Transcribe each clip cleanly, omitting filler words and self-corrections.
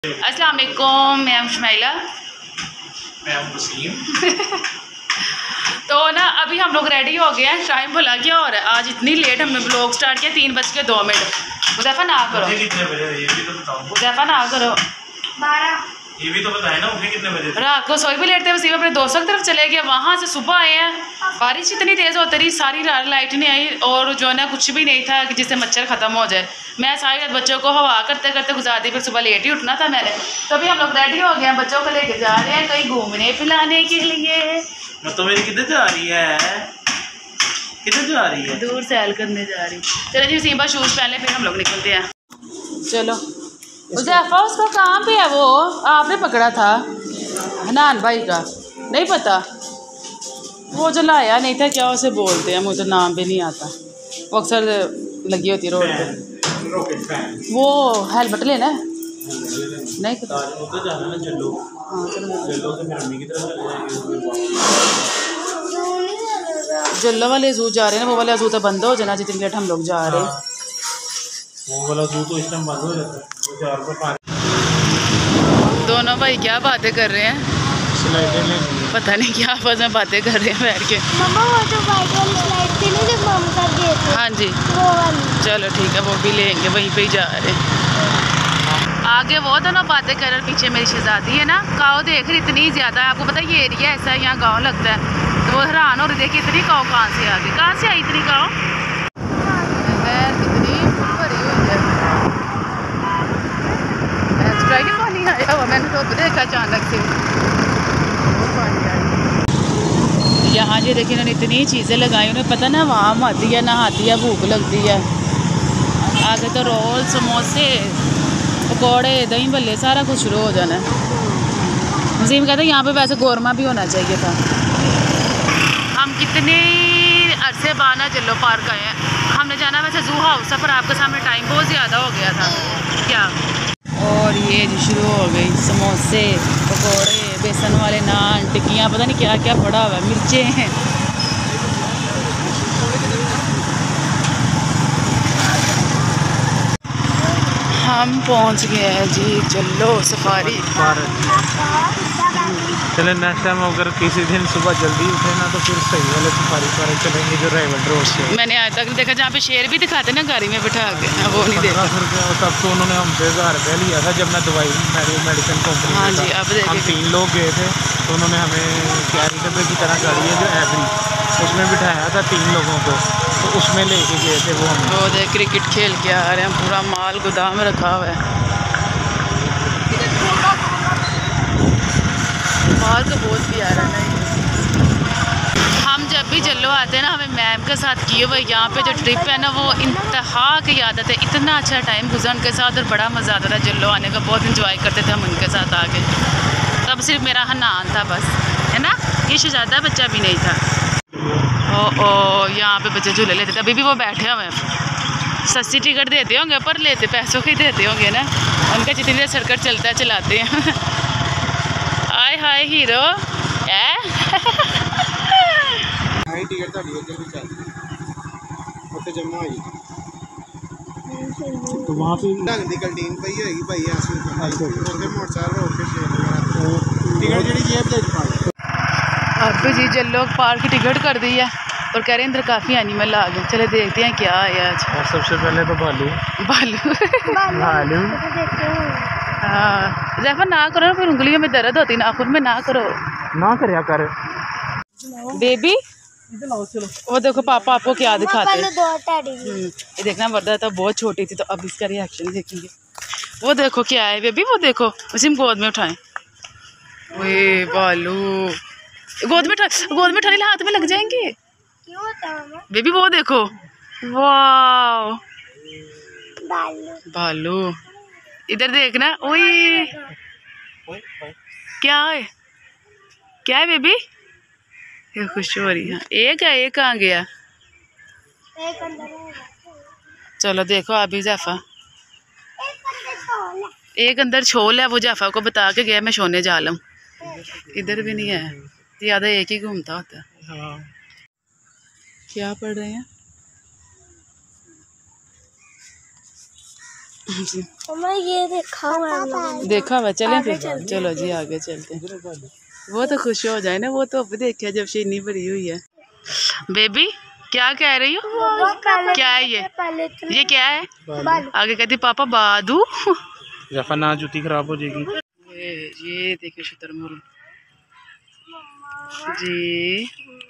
अस्सलाम वालेकुम, मैं हूं शुमाइला। मैं हूं वसीम। तो ना अभी हम लोग रेडी हो गए हैं। टाइम भला क्या हो रहा है, आज इतनी लेट हमने ब्लॉग स्टार्ट किया 3:02। उदैफा ना करो, कितने बजे ये भी तो बताओ। उदैफा ना करो। 12। ये भी तो बताए ना, उठे कितने बजे? रात को सोई भी लेट थे। वसीम अपने दोस्तों की तरफ चले गए, वहाँ से सुबह आए हैं। बारिश इतनी तेज़ होती रही, सारी रात लाइट नहीं आई और जो है ना कुछ भी नहीं था कि जिससे मच्छर ख़त्म हो जाए। मैं सारी रात बच्चों को हवा करते करते गुजार दी, फिर सुबह लेट ही उठना था मैंने। तो अभी हम लोग रेडी हो गए हैं, बच्चों को लेके जा रहे हैं कहीं घूमने फिलाने के लिए। मतलब मेरी किधर जा रही है? किधर जा रही है? दूर सैल करने जा रही। चलो जी वसीम शूज़ पहन ले, फिर हम लोग निकलते हैं। चलो उज़ैफ़ा, उसका कहाँ पे है? वो आपने पकड़ा था हनान भाई का, नहीं पता वो जो लाया नहीं था, क्या उसे बोलते हैं, मुझे नाम भी नहीं आता। वो अक्सर लगी होती है रोड पे। वो हेलमेट लेना है, नहीं पता। उधर जाना ना जल्लो। हाँ जल्लो से मेरी अम्मी की तरफ चले जाएंगे। जल्लो वाले जू जा रहे हैं, वो वाला जू तो बंद हो जाना जितनी लेट हम लोग जा रहे हैं। वो वाला जू तो इस टाइम बंद हो जाता है, वो 4 रुपये पानी। दोनों भाई क्या बातें कर रहे हैं, स्लाइडें लेनी है। पता नहीं क्या आपस में बातें कर रहे हैं बैठ के। मम्मा वो जो वाइट वाली स्लाइड थी ना, जब हम कर गए थे, हाँ जी वो वाली। चलो ठीक है, वो भी लेंगे, वहीं पे ही जा रहे हैं। आगे वो दोनों बातें कर रहे, पीछे मेरी शहजादी है ना, काव देख रही इतनी ज़्यादा। आपको पता है ये एरिया ऐसा है, यहाँ गाँव लगता है, तो वो हैरान हो रही, देखिए इतनी काव कहाँ से आ गई, कहाँ से आई इतनी काव? कितनी भरी हुई है, पानी आया हुआ, मैंने तो देखा अचानक से पानी आया। यहाँ जो देखिए इन्होंने इतनी चीज़ें लगाई, उन्हें पता ना वहाँ आती है, नहाती है, भूख लगती है। आगे तो रोल, समोसे, पकौड़े, दही भल्ले, सारा कुछ शुरू हो जाना है। वसीम कहते हैं यहाँ पे वैसे गोरमा भी होना चाहिए था। हम कितने अरसे बाद ना जल्लो पार्क आए हैं। हमने जाना वैसे जू हाउस था, पर आपके सामने टाइम बहुत ज़्यादा हो गया था क्या। और ये जो शुरू हो गई समोसे, पकौड़े, बेसन वाले नान, टिक्कियाँ, पता नहीं क्या क्या पड़ा हुआ है, मिर्चें हैं। हम पहुंच गए हैं जी जल्लो सफारी पार्क। चले नेक्स्ट टाइम अगर किसी दिन सुबह जल्दी उठे ना, तो फिर सही वाले सफारी पार्क चलेंगे जो राइवल रोड से। मैंने आज तक देखा जहाँ पे शेर भी दिखाते ना गाड़ी में बिठा के, वो नहीं देखा। 1500 रुपये, तब तो उन्होंने हमसे 1000 रुपया लिया था जब मैं दवाई मेडिसिन कंपनी। हाँ जी, अब हम 3 लोग गए थे, तो उन्होंने हमें कैरी डब्बे की तरह गाड़ी है जो एवरी, उसमें बिठाया था 3 लोगों को, तो उसमें लेके गए थे वो हम। वो देख क्रिकेट खेल के आ रहे हैं, पूरा माल गोदाम में रखा हुआ है। माल तो बहुत प्यारा है। हम जब भी जल्लो आते हैं ना, हमें मैम के साथ किए हुए यहाँ पे जो ट्रिप है ना, वो इंतहा की आदत है। इतना अच्छा टाइम गुजरा उनके साथ और बड़ा मज़ा आता था जल्लो आने का, बहुत इंजॉय करते थे हम उनके साथ आके। तब सिर्फ मेरा हनान था बस, है ना, ये शहजादा बच्चा भी नहीं था। ओ यहाँ पे बच्चे झूले लेते थे, अभी भी वो बैठे हुए हैं। सस्ती टिकट देते होंगे, पर लेते पैसों के देते होंगे ना, उनका जितनी देर सर्कट चलता है चलाते हैं। आय हाय हीरो तो वहाँ पे कैंटीन पई होगी भाई, ऐसी मोटरसाइकिल होके टिकट जी जेब अब जी जल्लो पार्क की टिकट कर दी है और कह रहे हैं अंदर काफ़ी एनिमल आ गए। चले देखते हैं क्या है आज। और सबसे पहले तो भालू। भालू हाँ, जैफा ना करो ना, फिर उंगलियों में दर्द होती, नाखून में ना करो, ना करया कर। बेबी वो देखो पापा आपको क्या दिखाते हैं। दो टेडी। ये देखना, वर्दा तो बहुत छोटी थी, तो अब इसका रिएक्शन देखेंगे। वो देखो क्या है बेबी, वो देखो, उसी में गोद में उठाएं। वे भालू गोद में उठाने हाथ में लग जाएंगे। क्यों होता है बेबी वो देखो, वाह बालू। भालू, इधर देखना। ओए क्या है, क्या है बेबी, ये खुश हो रही है। एक है, एक कहाँ गया? एक अंदर है, चलो देखो अभी जैफा, एक अंदर छोड़ है। एक अंदर छोल है, वो जाफा को बता के गया मैं सोने जा लूँ। इधर भी नहीं है, ज़्यादा एक ही घूमता होता है। हाँ। क्या पढ़ रहे हैं? मम्मा ये देखा हुआ है हम लोगों ने। देखा हुआ, चलें फिर। चलो जी आगे चलते हैं। वो तो खुश हो जाए ना, वो तो अब देखा जब से इतनी बड़ी हुई है। बेबी क्या कह रही हो? क्या है ये क्या है? आगे कहती पापा बादू। जफा ना जूती खराब हो जाएगी। ये देखिए शुतुरमुर्ग जी।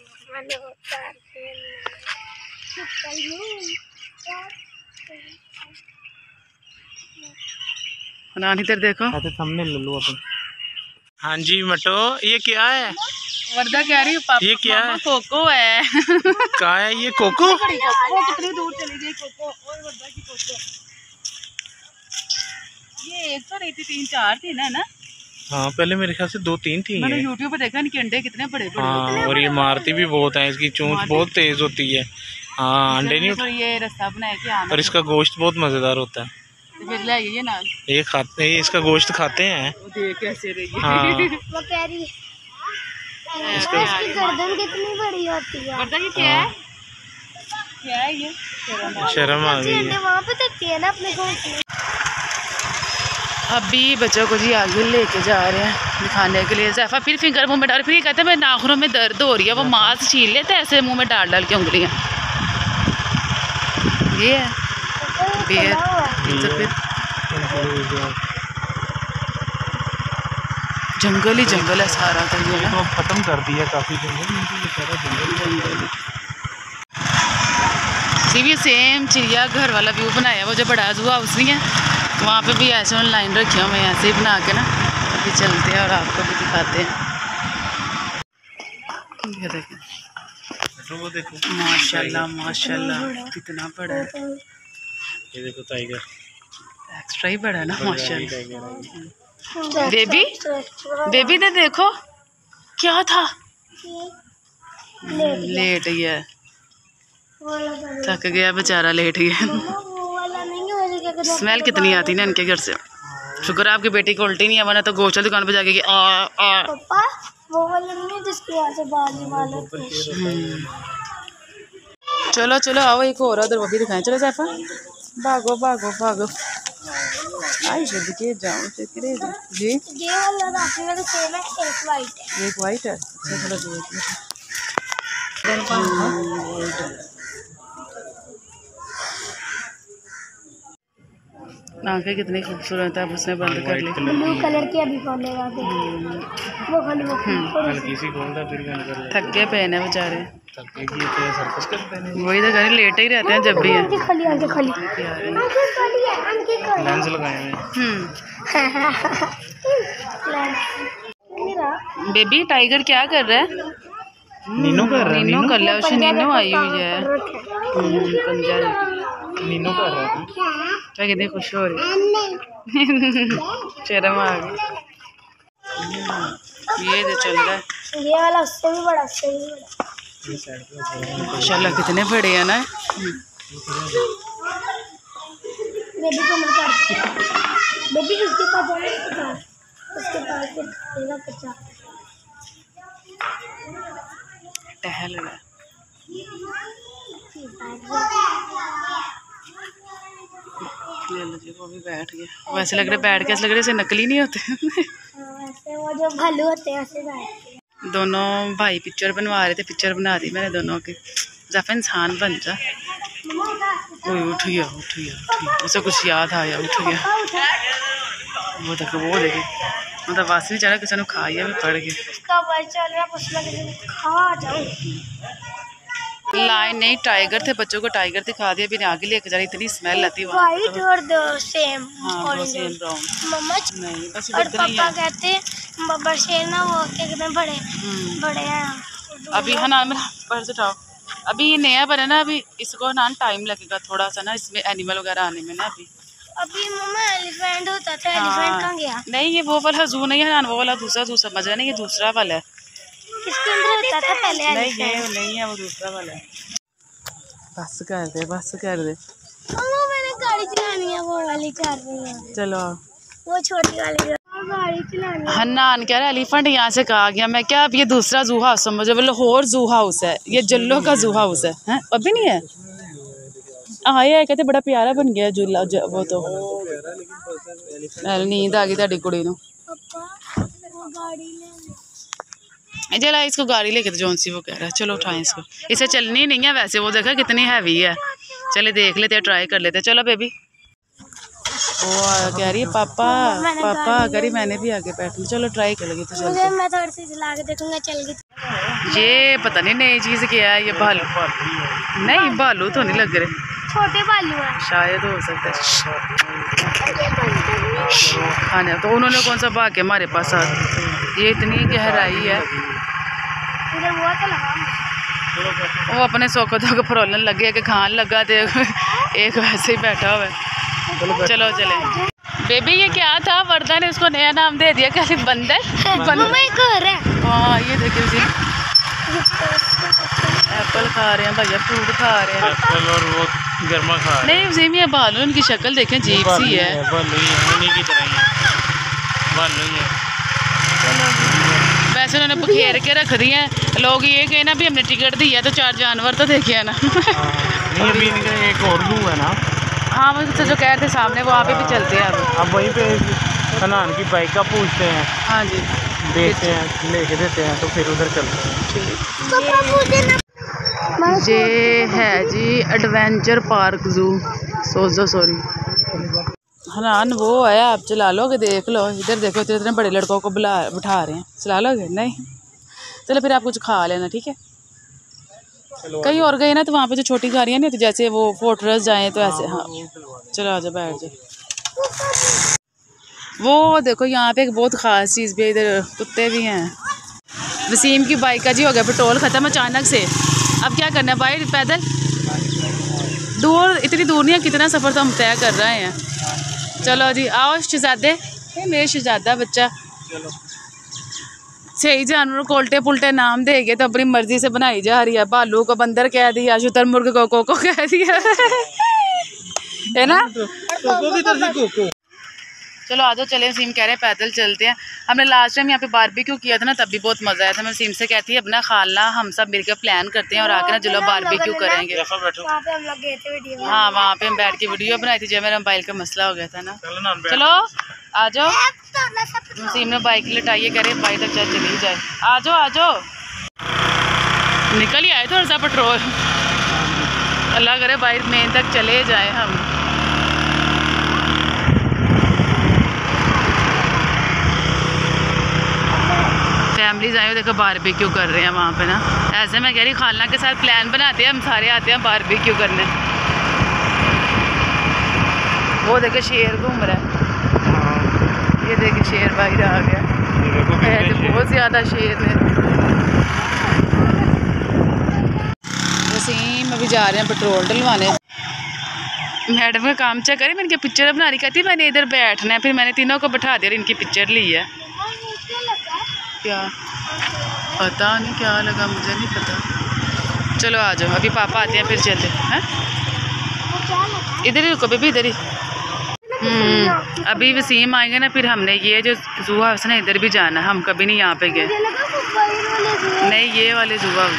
नानी इधर देखो। हमने ले लो अपन। हाँ जी मटो, ये क्या है? वर्दा कह रही हूँ पापा ये क्या है? कोको है। क्या है ये? कोको? वो कितनी दूर चली गई कोको। और वर्दा की कोको। ये एक तो नहीं थी, 3-4 थी ना। हाँ पहले मेरे ख्याल से 2-3 थी। मैंने यूट्यूब पे देखा इनके अंडे कितने बड़े बड़े होते हैं। हाँ, और ये मारती भी बहुत है, इसकी चोंच बहुत तेज होती है। हाँ अंडे नहीं तो ये रास्ता बनाया कि आना। और इसका गोश्त बहुत मजेदार होता है। तो फिर ले आइए नाल। ये खाते हैं, इसका गोश्त खाते हैं। वो देख कैसे रही है। हाँ वो कह रही है इसकी गर्दन कितनी बड़ी होती है। वर्दा ये क्या है? क्या है ये? शर्म आ गई है। वहाँ पे देखती है ना अपने घोंसले। अभी बच्चों को जी आगे लेके जा रहे हैं दिखाने के लिए। ज़ैफ़ा फिर फिंगर मुंह में डाल, फिर ये कहते हैं मेरे नाखूनों में दर्द हो रही है। वो मांस छील लेते हैं ऐसे मुंह में डाल के उंगलियां। ये है बियर। तो फिर जंगल ही जंगल है सारा। तो ये तो खत्म कर दिया काफी जंगल। भी सेम चिड़ियाघर वाला व्यू बनाया। वो जो बड़ा जू हाउस नहीं है, वहाँ पे भी ऐसे ऑनलाइन रखे हुए हैं, ऐसे ही बना के ना। अभी चलते हैं और आपको भी दिखाते हैं। ये देखें, वो देखो माशाल्लाह माशाल्लाह कितना बड़ा है। ये देखो टाइगर, एक्स्ट्रा ही बड़ा है ना माशाल्लाह। टाइगर। बेबी बेबी ने देखो क्या था। लेट गया, थक गया बेचारा, लेट गया। स्मेल कितनी आती ना इनके घर से। शुक्र है आपकी बेटी को उल्टी नहीं है, वरना तो गोश्त दुकान पे जाके पापा वो वाला नहीं जिसके यहाँ से बाली वाले। चलो चलो आओ, एक और उधर वो भी दिखाएं। चलो ज़ैफ़ा भागो भागो भागो। आई शुद्ध के जाओ चक्रे जी। ये वाला राखी वाला सेम है, एक वाइट है। एक वाइट है। अच्छा चलो देख आंखें कितनी खूबसूरत है। अब उसने बंद कर ली। ब्लू कलर की अभी खोलेगा वो खाली वो हल्की सी खोलता फिर बंद कर लेता। थके पे हैं बेचारे। थके की तो सर्कस करते हैं। वही तो करें, लेटे ही रहते हैं जब भी है। आंखें खाली लेंस लगाए हुए। बेबी टाइगर क्या कर रहा है? नीनो कर रहा है। नीनो कर रहा है। उससे नीनो आई हुई है। पंजा नीनो कर रहा है। क्या कितनी खुश हो रही शर्म आ गई। ये जो चल रहा है ये वाला उससे भी बड़ा, उससे भी बड़ा। माशाल्लाह कितने बड़े हैं ना। बेबी को मत कर, बेबी उसके पास जाना, उसके पास देगा कच्चा टहल रहा है। ले लो जी, वो भी बैठ गया। वैसे लग रहा है बैठ के, ऐसे लग रहा है जैसे नकली नहीं होते। ऐसे वो जो भालू होते हैं ऐसे बैठते हैं। दोनों भाई पिक्चर बनवा रहे थे, पिक्चर बना दी मैंने दोनों की। ज़ैफ़ा इंसान बन जा। उठ गया उठ गया, उसे कुछ याद आया, उठ गया। वो देखो वो देखे, मतलब वासी चढ़ा किसी ने खाया भी पड़ गया। उसका भाई चल रहा है, खा जाओ। लाइन नहीं, टाइगर थे, बच्चों को टाइगर दिखा दिया। फिर आगे लेके जा रही, इतनी स्मेल आती है वाइट और दो सेम। हाँ वो सेम ब्राउन मम्मा नहीं, बस और इतना ही पापा है। कहते हैं बाबा शेर ना वो कितने बड़े बड़े हैं। अभी है ना, मेरा पर्स उठाओ। अभी ये नया बना ना, अभी इसको ना टाइम लगेगा थोड़ा सा ना, इसमें एनिमल वगैरह आने में ना। अभी मम्मा एलिफेंट होता था, हाँ, एलिफेंट कहाँ गया? नहीं ये वो वाला जू नहीं है ना, वो वाला दूसरा जू समझ रहे, नहीं ये दूसरा वाला है। किसके अंदर होता था पहले? नहीं ये नहीं है, वो दूसरा वाला है। बस कर दे बस कर दे। मम्मा मैंने गाड़ी चलानी है, वो वाली चल रही है। चलो वो छोटी वाली गाड़ी चलानी है। हन्नान कह रहा है एलिफेंट यहाँ से कहा गया। मैं क्या, अब ये दूसरा जू हाउस समझो, लाहौर जू हाउस है, ये जल्लो का जू हाउस है। अभी नहीं है आया है कहते बड़ा प्यारा बन गया झूला वो तो नींद आ गई ताड़ी कुड़ी नूं पापा वो गाड़ी ले चला इसको गाड़ी लेके तो जौन सी वो कह रहा है चलो उठाएं इसको इसे चलनी नहीं है वैसे वो देखा कितनी हैवी है चले देख लेते हैं ट्राई कर लेते हैं चलो बेबी वो कह रही है पापा पापा कह रही मैंने भी आगे बैठना चलो ट्राई कर लगी तो चल मुझे मैं थोड़ी सी चला के देखूंगा चल गई ये पता नहीं नई चीज़ क्या है ये भालू नहीं भालू तो नहीं लग रहे छोटे बालू है शायद हो सकता है खाने तो उन्होंने कौन सा भाग के हमारे पास आ ये इतनी गहराई है इधर वो तो लगा वो अपने सौख धोख फरोलन लगे कि खान लगा तो एक वैसे ही बैठा हुआ है चलो चले बेबी ये क्या था वर्दा ने उसको नया नाम दे दिया क्या बंदर मम्मा एक और है हाँ ये देखिए जी एप्पल खा रहे हैं भैया फ्रूट खा रहे हैं एप्पल और वो गर्मा खा रहे नहीं उसी में भालू उनकी शक्ल देखें अजीब सी है भालू ही है उन्हीं की तरह ही है भालू ही है वैसे उन्होंने बखेर के रख दी हैं लोग ये कहे ना भी हमने टिकट दी है तो 4 जानवर तो देखे है ना नहीं अभी इनका एक और जू है ना हाँ वो तो जो कह रहे थे सामने वहाँ पे भी चलते हैं अब वहीं पे हनान की बाइक का पूछते हैं हाँ जी देखते हैं लेके देते हैं तो फिर उधर चलते हैं पापा मुझे ना ये है जी एडवेंचर पार्क जू सोजो सॉरी हनान वो है आप चला लोगे देख लो इधर देखो इतने बड़े लड़कों को बिठा रहे हैं चला लोगे नहीं चलो फिर आप कुछ खा लेना ठीक है कहीं और गए ना तो वहाँ पे जो छोटी गाड़ियाँ नहीं होती जैसे वो फोर्ट्रेस जाए तो ऐसे हाँ चलो आ जाओ बैठ जाओ वो देखो यहाँ पे एक बहुत ख़ास चीज़ भी है इधर कुत्ते भी हैं वसीम की बाइक का जी हो गया पेट्रोल ख़त्म अचानक से अब क्या करना है भाई पैदल दूर इतनी दूर नहीं है कितना सफ़र तो हम तय कर रहे हैं चलो जी आओ शहजादे मेरे शहजादा बच्चा सही जानवर को उल्टे पुल्टे नाम देंगे तो अपनी मर्जी से बनाई जा रही है भालू को बंदर कह दिया शुतुरमुर्ग को कोको कह दिया है ना चलो आ जाओ चले वसीम कह रहे हैं पैदल चलते हैं हमने लास्ट टाइम यहाँ पे बारबेक्यू किया था ना तब भी बहुत मज़ा आया था मैं वसीम से कहती है अपना खाला हम सब मिलकर प्लान करते हैं और आकर ना चलो बारबेक्यू करेंगे वहाँ पे हम लोग गए थे वीडियो हाँ वहाँ पे हम बैठ के वीडियो बनाई थी जब मेरा मोबाइल का मसला हो गया था ना चलो आ जाओ वसीम ने बाइक लटाई है कह रहे बाइक तक चली जाए आ जाओ निकल ही आए थोड़ा सा पेट्रोल अल्लाह करे बाइक मेन तक चले जाए हम फैमिलीज आए देखो बारबेक्यू कर रहे हैं वहाँ पे ना ऐसे मैं कह रही खालना के साथ प्लान बनाते हैं हम सारे आते हैं बारबेक्यू करने वो देखो शेर घूम रहा है ये देखिए शेर बाहर आ गया है तो बहुत ज़्यादा शेर है वसीम अभी जा रहे हैं पेट्रोल डलवाने मैडम का काम चेक करें मैंने इनकी पिक्चर बना रही कहती मैंने इधर बैठना है फिर मैंने तीनों को बैठा दिया और इनकी पिक्चर ली है क्या पता नहीं क्या लगा मुझे नहीं पता चलो आ जाओ अभी पापा आते हैं फिर चलते हैं इधर ही रुको बेबी इधर ही अभी वसीम आएंगे ना फिर हमने ये जो जू हाउस ना इधर भी जाना हम कभी नहीं यहाँ पे गए नहीं ये वाले जू हाउस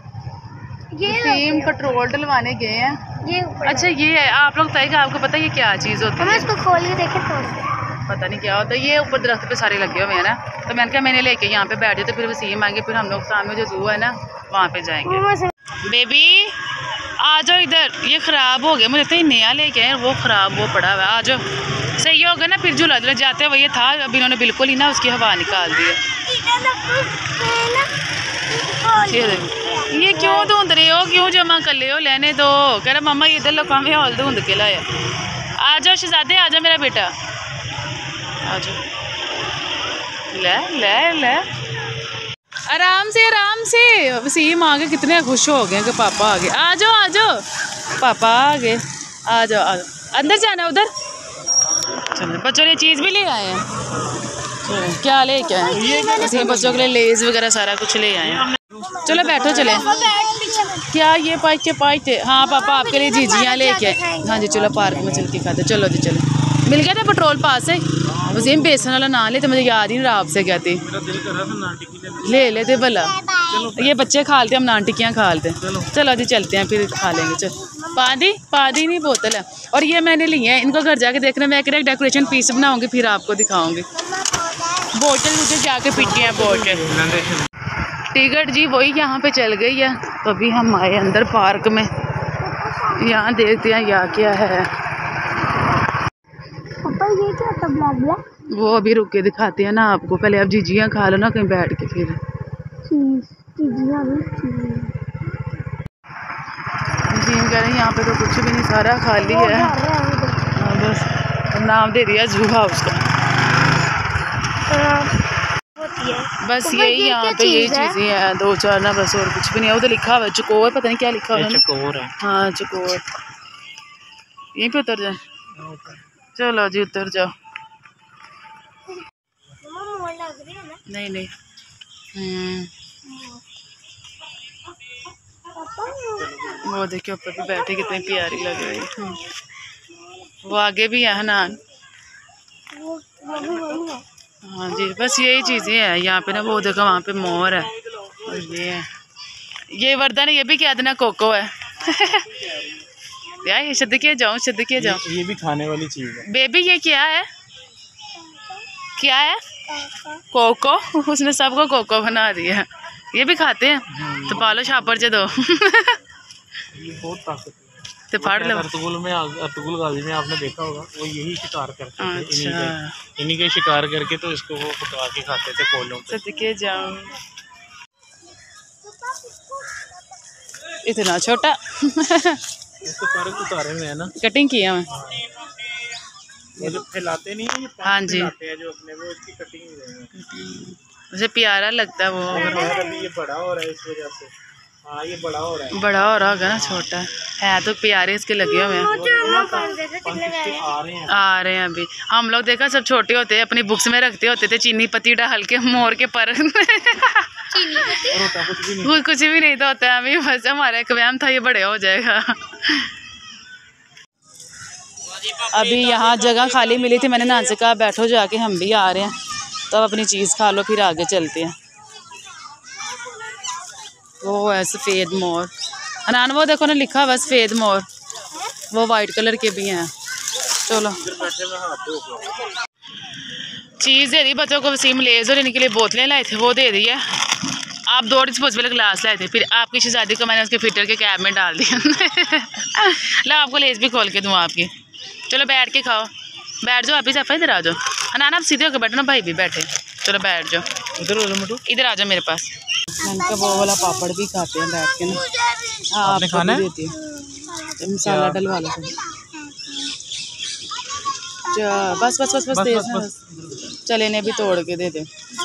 वसीम पेट्रोल डलवाने गए हैं ये अच्छा ये है आप लोग बताइएगा आपको पता है ये क्या चीज़ होती हम है इसको खोल के देखे थोड़ा पता नहीं क्या होता है ये ऊपर दरख्त पे सारे लगे हुए हैं ना तो मैंने कहा मैंने लेके यहाँ पे बैठे तो फिर वसीम आएंगे फिर हम लोग सामने जो जू है ना वहाँ पे जाएंगे बेबी आ जाओ इधर ये ख़राब हो गया मुझे तो नया लेके आए वो ख़राब वो पड़ा हुआ है आ जाओ सही होगा ना फिर झूला झूला जाते हुए ये था अब इन्होंने बिल्कुल ही ना उसकी हवा निकाल दी है ये क्यों धुंध रहे हो क्यों जमा कर ले हो लेने दो कह रहा मम्मा इधर लो कहाँ हॉल धुंध के लाया आ जाओ शहजादे आ जाओ मेरा बेटा आ जाओ ले ले ले आराम से वसीम आ गए कितने खुश हो गए कि पापा आ गए आ जाओ पापा आ गए आ जाओ अंदर जाना उधर चलो बच्चों ने चीज़ भी ले आए हैं चलो क्या ले क्या है वसीम बच्चों के लिए लेज वगैरह सारा कुछ ले आए हैं चलो बैठो चले क्या ये पाइटे हाँ पापा आपके लिए जीजियाँ लेके आए हाँ जी चलो पार्क में चल के खाते चलो जी चलो मिल गया था पेट्रोल पास से वसीम बेसन वाला ना ले तो मुझे याद ही नहीं रहा आपसे क्या थी ले लेते भला ये बच्चे खा लेते हम नान टिक्कियाँ खा लेते चलो जी चलते हैं फिर खा लेंगे चलो पादी नहीं बोतल है। और ये मैंने ली है, इनको घर जाके देखना, मैं एक डेकोरेशन पीस बनाऊंगी फिर आपको दिखाऊंगी। बोतल मुझे जाके पीटी है बोतल। टिकट जी वही यहाँ पे चल गई है, तो अभी हम आए अंदर पार्क में, यहाँ देखते हैं यहाँ क्या है। पापा ये क्या था ब्लैक ब्लैक? वो अभी रुक के दिखाते हैं ना आपको, पहले आप जीजियाँ खा लो ना कहीं बैठ के फिर। चीज़ियाँ जीन कह रहे हैं यहाँ पे तो कुछ भी नहीं, सारा खाली है। हाँ, बस नाम दे दिया जू हाउस का। बस यही यहाँ पे यही चीज़ें हैं, 2-4 ना, बस और कुछ भी नहीं है। उधर लिखा हुआ है चकोर, पता नहीं क्या लिखा हुआ है। चकोर है। हाँ चकोर। यहीं पे उतर जाए। चलो जी उतर जाओ। नहीं नहीं वो देखिए ऊपर पे बैठे कितनी प्यारी लग रही है। वो आगे भी है ना। हाँ जी बस यही चीज़ें हैं यहाँ पे ना। वो देखो वहाँ पे मोर है और ये वर्धन, ये भी क्या देना कोको है। यार ये सदके जाओ ये भी खाने वाली चीज़ है। बेबी ये क्या है, क्या है? कोको। उसने सबको कोको बना दिया। ये भी खाते हैं तो पालो छापर च दो। ये बहुत ताकत है। तो फाड़ लो। अर्तुगरुल गाजी में आपने देखा होगा, वो यही शिकार करते थे। अच्छा। इन्हीं के शिकार करके तो इसको वो पका के खाते थे कोलों पे। सदके जाओ। इतना छोटा। इसको सारे उतारे हुए है ना, कटिंग किया मैं। ये जो फैलाते नहीं है, ये हाँ जी, फैलाते हैं जो अपने, वो इसकी कटिंग है। मुझे प्यारा लगता है वो। अभी ये बड़ा हो रहा है इस वजह से। हाँ ये बड़ा हो रहा है। बड़ा हो रहा होगा ना, छोटा है तो प्यारे इसके लगे हुए हैं। आ रहे हैं अभी। हम लोग देखा सब छोटे होते हैं अपनी बुक्स में रखते होते थे, चीनी पत्ती डाल के मोर के पर। कुछ भी नहीं तो होता है अभी, बस हमारा एक व्यायाम था, ये बड़े हो जाएगा। अभी यहाँ जगह खाली मिली थी, मैंने नान से कहा बैठो जाके, हम भी आ रहे हैं, तब तो अपनी चीज़ खा लो फिर आगे चलते हैं। वो है सफ़ेद मोर। अनान वो देखो ना लिखा हुआ सफ़ेद मोर, वो वाइट कलर के भी हैं। चलो चीज़ दे दी बच्चों को। वसीम लेज़ और इनके लिए बोतलें लाए थे, वो दे दी है। आप 2 डिस्पोजेबल गिलास लाए थे, फिर आपकी शहजादी को मैंने उसके फिल्टर के कैब में डाल दिया। ला आपको लेज़ भी खोल के दूँ आपकी। चलो बैठ के खाओ, बैठ जाओ। आप ही साफा इधर आ जाओ। अनान आप सीधे होकर बैठो ना, भाई भी बैठे। चलो बैठ जाओ, इधर आ जाओ मेरे पास। मैंने वो वाला पापड़ भी खाते हैं बैठ के ना। हाँ आपने खाना देती है, मसाला डलवा लो। बस बस बस बस तेज है। चले इन्हें भी तोड़ के दे दे।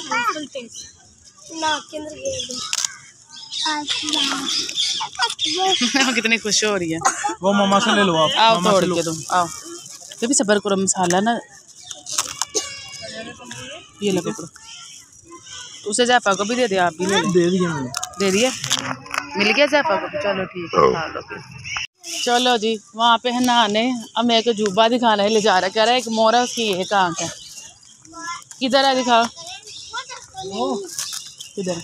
कितनी खुश हो रही है वो। मम्मा से ले लो आप। आओ तोड़ के दो, आओ। तो भी सबर करो, मसाला ना ये लो पकड़ो। उसे जैफा को भी दे दे, आप भी ले दे दिया मैंने। दे दिया, मिल गया जैफा को। चलो ठीक है, खा लो फिर। चलो जी वहाँ पे है नहाने। अब मेरे को जूबा दिखाना है, ले जा रहा, कह रहा है एक मोर है उसकी एक आँख है। किधर है दिखाओ, किधर है?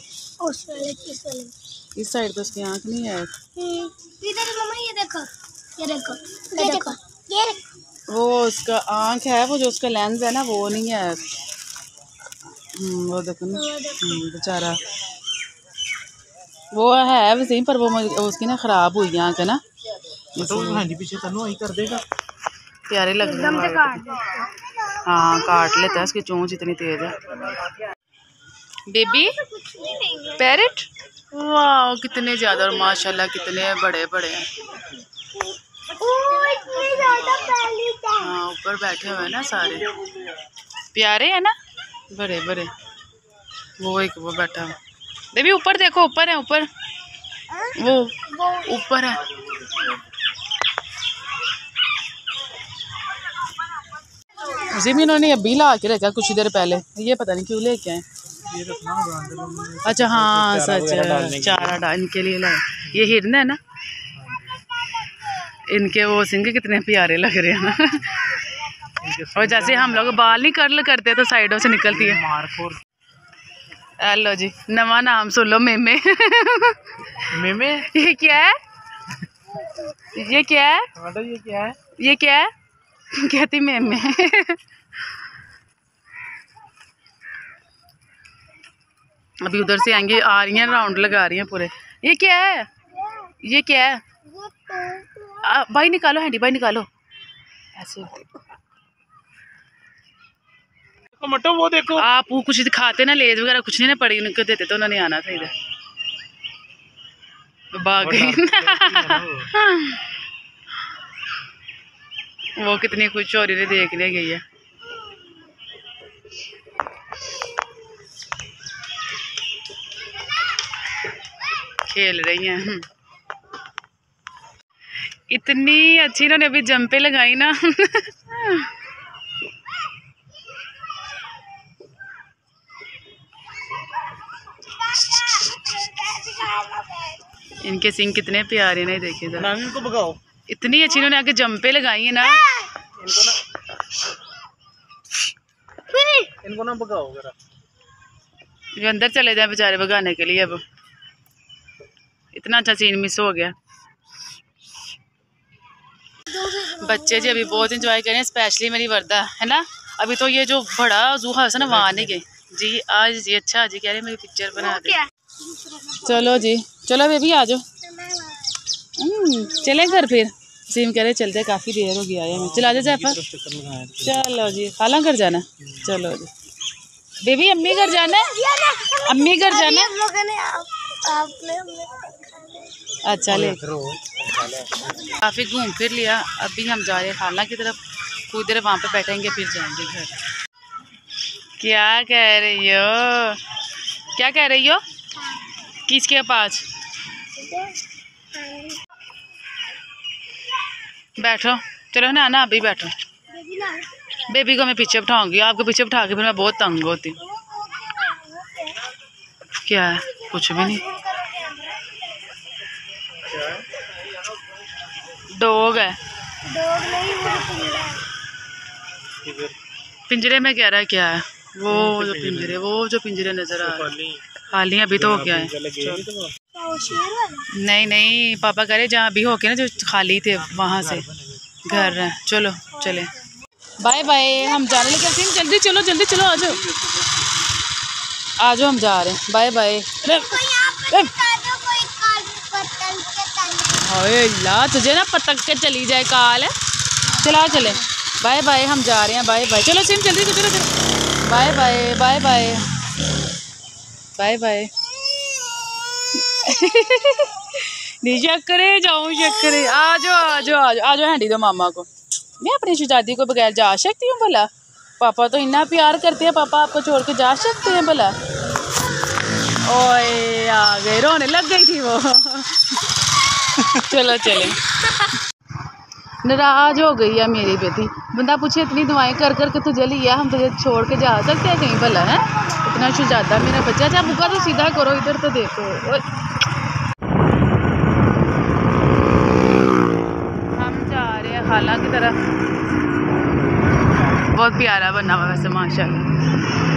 इस साइड तो उसकी आँख नहीं है। ये देखो, ये देखो, ये देखो, ये वो उसका आँख है, वो जो उसका लेंस है ना वो नहीं है। वो देखो ना बेचारा, वो है वैसे पर वो उसकी ना ख़राब हुई आँख है ना। हाँ जी पीछे तनु आई कर देगा। प्यारे लग रहे हैं। हाँ काट लेता है, उसकी चोंच इतनी तेज है। बेबी पैरेट, वाह कितने ज़्यादा, और माशाल्लाह कितने बड़े बड़े हैं। हाँ ऊपर बैठे हुए हैं ना सारे, प्यारे हैं ना, बड़े बड़े। वो एक वो बैठा है। बेबी ऊपर देखो, ऊपर है, ऊपर वो ऊपर है। उसी में इन्होंने अभी ला के रखा कुछ देर पहले, ये पता नहीं क्यों लेके आए। अच्छा हाँ सच, चारा इनके लिए लाए। ये हिरन है ना, इनके वो सिंग कितने प्यारे लग रहे हैं। और जैसे हम लोग बाल नहीं कर्ल करते तो साइडों से निकलती है। हेलो जी, नवा नाम सुन लो, मेमे। मेमे ये क्या है? ये क्या है? टमाटर ये क्या है? ये क्या है? कहती मैं अभी उधर से आएंगे, आ रही हैं, राउंड लगा रही हैं पूरे। ये क्या है? ये क्या है? भाई निकालो, हैंडी भाई निकालो। ऐसे टमाटो वो देखो। आप वो कुछ दिखाते ना, लेज वगैरह कुछ नहीं ना पड़ी, उनको देते तो उन्होंने आना था इधर। भाग गई। वो कितनी खुश हो रही है, देखने गई है। खेल रही हैं। इतनी अच्छी इन्होंने अभी जंपे लगाई ना। इनके सिंग कितने प्यारे ना, देखिए जरा। इनको भगाओ। इतनी अच्छी इन्होंने आगे जंपे लगाई है ना। इनको ना भगाओ जरा। जो अंदर चले जाए बेचारे भगाने के लिए। अब इतना अच्छा सीन मिस हो गया। बच्चे जी अभी बहुत इंजॉय करें, स्पेशली मेरी वर्दा है ना। अभी तो ये जो बड़ा जू हाउस है ना, वहाँ नहीं गई जी आज जी। अच्छा जी कह रहे मेरी पिक्चर बना दे। चलो जी, चलो बेबी आ जाओ। चले घर फिर। सीम कह रहे चलते, काफ़ी देर हो गया है। चला जा पर। चलो जी, खाला घर जाना। चलो जी बेबी, अम्मी घर जाना है, अम्मी घर जाना है। अच्छा ले, काफ़ी घूम फिर लिया। अभी हम जा रहे हैं खाला की तरफ। कुछ देर वहाँ पे बैठेंगे, फिर जाएंगे घर। क्या कह रही हो? क्या कह रही हो? किसके पास? बैठो, चलो ना ना अभी बैठो। बेबी को मैं पीछे बिठाऊंगी, आपको पीछे बिठा के फिर मैं बहुत तंग होती। क्या है? कुछ भी नहीं। डॉग है। पिंजरे में कह रहा है क्या है? वो जो पिंजरे नजर आ रहे खाली अभी तो हो गया है। नहीं नहीं, पापा कह रहे जहाँ अभी हो गया ना, जो खाली थे वहाँ से घर है। चलो चले, बाय बाय। हम जा रहे हैं, जल्दी चलो जल्दी चलो, आ जाओ आ जाओ, हम जा रहे हैं। Bye bye. ला तुझे ना पटक के चली जाए काल। चला चले, बाय बाय, हम जा रहे हैं। Bye bye. चलो सिम जल्दी चलो चलो। Bye bye bye bye bye bye. नहीं चक्करे जाऊँ चक्करे। आ जाओ आ जाओ आ जाओ आ जाओ, हैंडी दो मामा को। मैं अपनी शहजादी को बगैर जा सकती हूँ भला? पापा तो इतना प्यार करते हैं, पापा आपको छोड़ के जा सकते हैं भला? ओए आ गए, रोने लग गई थी वो। चलो चले। नाराज हो गई है मेरी बेटी। बंदा पूछे इतनी दुआएं कर कर के तुझे लिया, हम तुझे छोड़ के जा सकते हैं कहीं भला? है इतना शहजादा मेरा बच्चा। अच्छा बुका तो सीधा करो, इधर तो देखो। हम जा रहे हैं खाला की तरफ। बहुत प्यारा बना हुआ वैसे माशाल्लाह।